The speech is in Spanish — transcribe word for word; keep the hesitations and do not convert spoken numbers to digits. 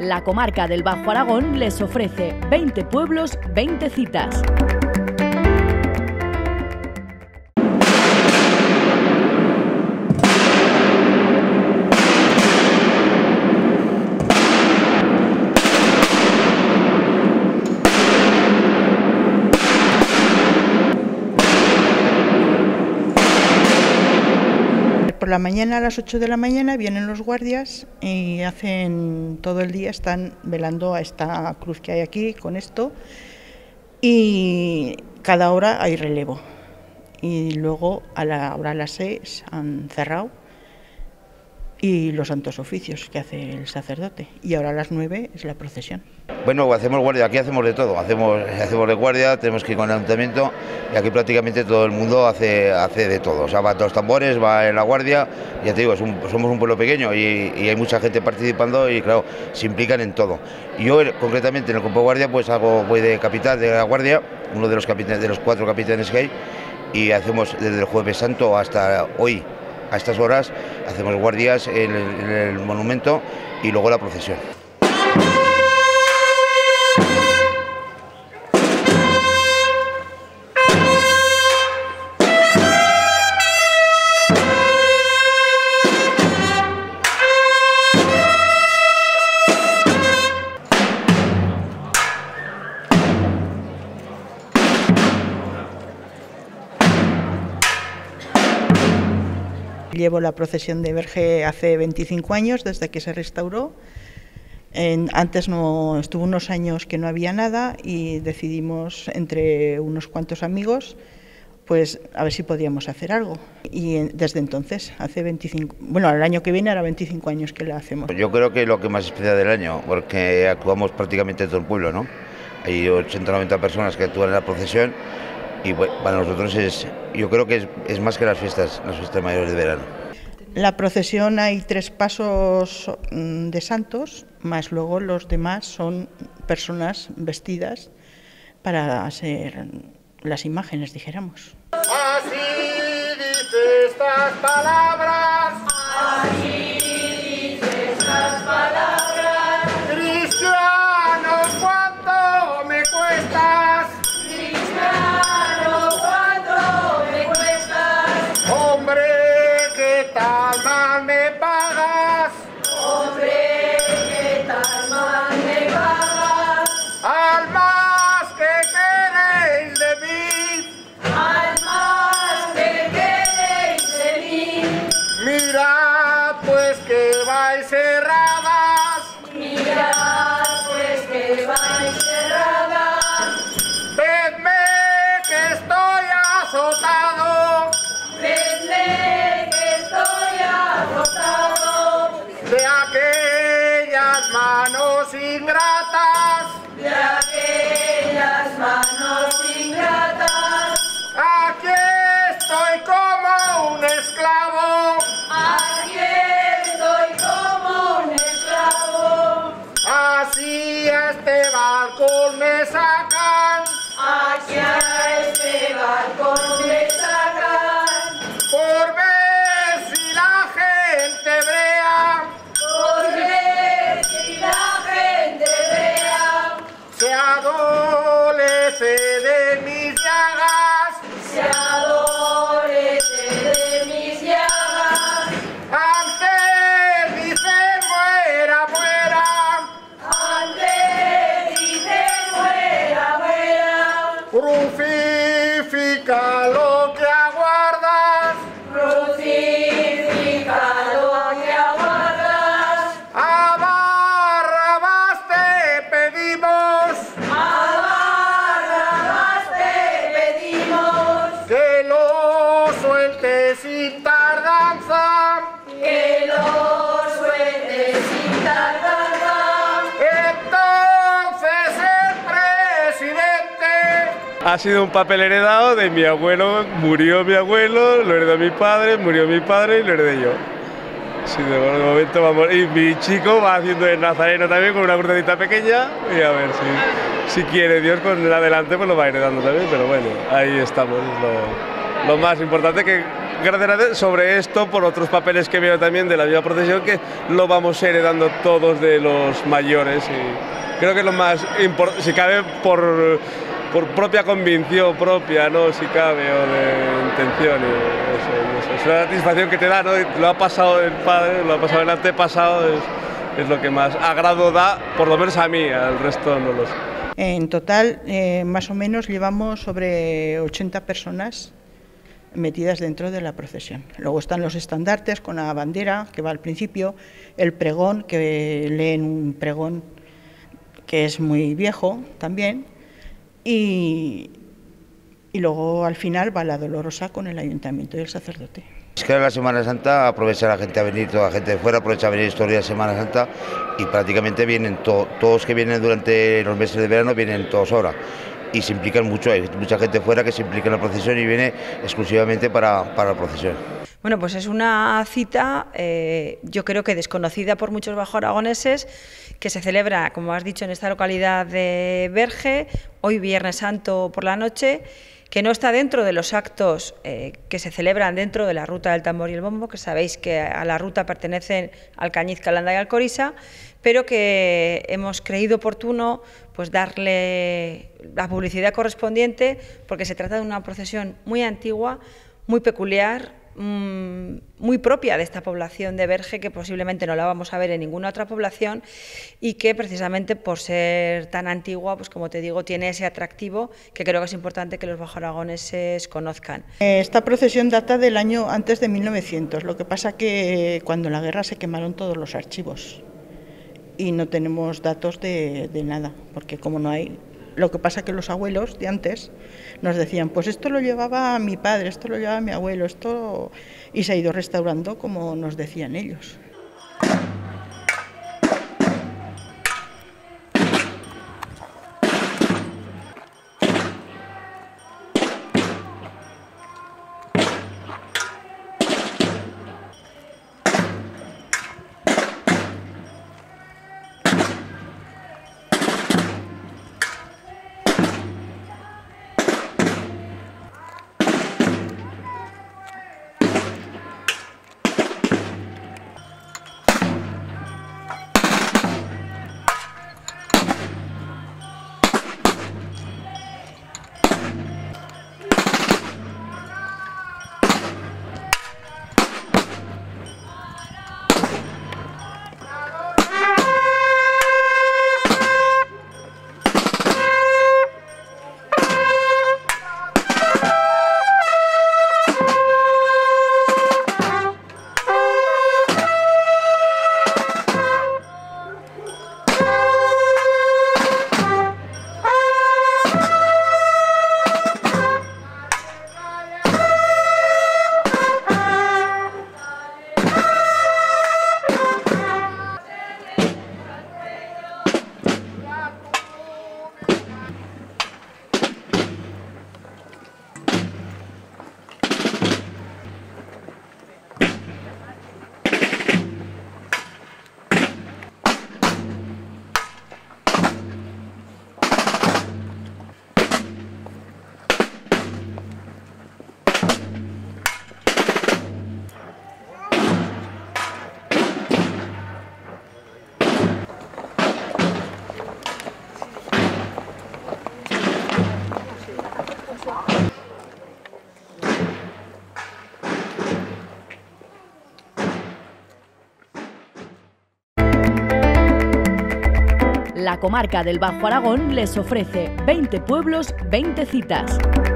La comarca del Bajo Aragón les ofrece veinte pueblos, veinte citas. Por la mañana, a las ocho de la mañana, vienen los guardias y hacen todo el día, están velando a esta cruz que hay aquí con esto, y cada hora hay relevo. Y luego a la hora a las seis han cerrado y los santos oficios que hace el sacerdote, y ahora a las nueve es la procesión. Bueno, hacemos guardia, aquí hacemos de todo, hacemos, hacemos de guardia, tenemos que ir con el ayuntamiento y aquí prácticamente todo el mundo hace, hace de todo, o sea, va a los tambores, va en la guardia, ya te digo, es un, somos un pueblo pequeño y, y hay mucha gente participando y claro, se implican en todo. Y yo concretamente en el campo de guardia pues hago, voy de capitán de la guardia, uno de los, capitanes, de los cuatro capitanes que hay, y hacemos desde el Jueves Santo hasta hoy, a estas horas, hacemos guardias en el, en el monumento y luego la procesión. Llevo la procesión de Verge hace veinticinco años, desde que se restauró. En, antes no, estuvo unos años que no había nada y decidimos entre unos cuantos amigos pues a ver si podíamos hacer algo. Y en, desde entonces, hace veinticinco, bueno, el año que viene hará veinticinco años que la hacemos. Yo creo que es lo que más especial del año, porque actuamos prácticamente todo el pueblo, ¿no? Hay ochenta o noventa personas que actúan en la procesión. Y bueno, para nosotros es, yo creo que es, es más que las fiestas, las fiestas mayores de verano. La procesión hay tres pasos de santos, más luego los demás son personas vestidas para ser las imágenes, dijéramos. Así dice estas palabras. Así dice estas palabras. Cristiano, ¿cuánto me cuestas? Hombre, ¿qué tal mal me pagas? Hombre, ¿qué tal mal me pagas? Al más que queréis de mí. Al más que queréis de mí. Mirad pues que vais cerradas. Mirad pues que vais cerradas. Vedme que estoy azotado. Vedme que estoy agotado De aquellas manos ingratas. de aquellas manos ingratas. Aquí estoy como un esclavo. Aquí estoy como un esclavo. Así a este balcón me sacan. Aquí a este balcón me sacan. Por ver si la gente vea. Por ver si la gente vea. Se adolece de mis llagas. Se adolece de mis llagas. Antes dicen muera, muera. Antes dice fuera, fuera. Crucifica lo que aguardas. Crucifica lo que aguardas. A Barrabás te pedimos. A Barrabás te pedimos. Que lo sueltes sin tardanza. Que lo sueltes sin tardanza. Entonces el presidente. Ha sido un papel heredado de mi abuelo, murió mi abuelo, lo heredó mi padre, murió mi padre y lo heredé yo. Sí, de momento vamos. Y mi chico va haciendo el nazareno también con una crucecita pequeña y a ver si, si quiere Dios con el adelante pues lo va heredando también, pero bueno, ahí estamos. Lo, lo más importante que gracias a Dios, sobre esto, por otros papeles que veo también de la misma procesión, que lo vamos heredando todos de los mayores. Y creo que es lo más importante, si cabe por, por propia convicción propia, ¿no? Si cabe, o de intención. Y eso, eso. Es una satisfacción que te da, ¿no? Lo ha pasado el padre, lo ha pasado el antepasado, es, es lo que más agrado da, por lo menos a mí, al resto no lo sé. En total, eh, más o menos, llevamos sobre ochenta personas metidas dentro de la procesión. Luego están los estandartes con la bandera que va al principio, el pregón, que leen un pregón que es muy viejo también, y, y luego al final va la dolorosa con el ayuntamiento y el sacerdote. Es que la Semana Santa aprovecha la gente a venir, toda la gente de fuera aprovecha a venir estos días de Semana Santa y prácticamente vienen to, todos que vienen durante los meses de verano vienen todos ahora y se implican mucho, hay mucha gente fuera que se implica en la procesión y viene exclusivamente para, para la procesión. Bueno, pues es una cita, eh, yo creo que desconocida por muchos bajo-aragoneses, que se celebra, como has dicho, en esta localidad de Berge, hoy Viernes Santo por la noche, que no está dentro de los actos eh, que se celebran dentro de la Ruta del Tambor y el Bombo, que sabéis que a la ruta pertenecen Alcañiz, Calanda y Alcoriza, pero que hemos creído oportuno pues darle la publicidad correspondiente, porque se trata de una procesión muy antigua, muy peculiar, muy propia de esta población de Berge, que posiblemente no la vamos a ver en ninguna otra población y que precisamente por ser tan antigua, pues como te digo, tiene ese atractivo que creo que es importante que los bajo-aragoneses conozcan. Esta procesión data del año antes de mil novecientos, lo que pasa que cuando la guerra se quemaron todos los archivos y no tenemos datos de, de nada, porque como no hay... Lo que pasa que los abuelos de antes nos decían, pues esto lo llevaba mi padre, esto lo llevaba mi abuelo, esto... y se ha ido restaurando como nos decían ellos. La comarca del Bajo Aragón les ofrece veinte pueblos, veinte citas.